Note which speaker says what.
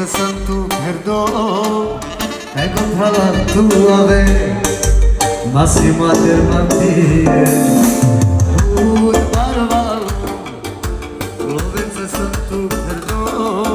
Speaker 1: santo perdono e contra la tua ve massima del martire tu barba lo venza santo perdono